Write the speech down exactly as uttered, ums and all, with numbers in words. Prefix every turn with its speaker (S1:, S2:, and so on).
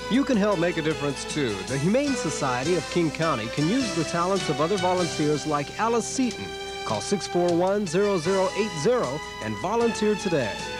S1: You can help make a difference, too. The Humane Society of King County can use the talents of other volunteers like Alice Seaton. Call six four one, zero zero eight zero and volunteer today.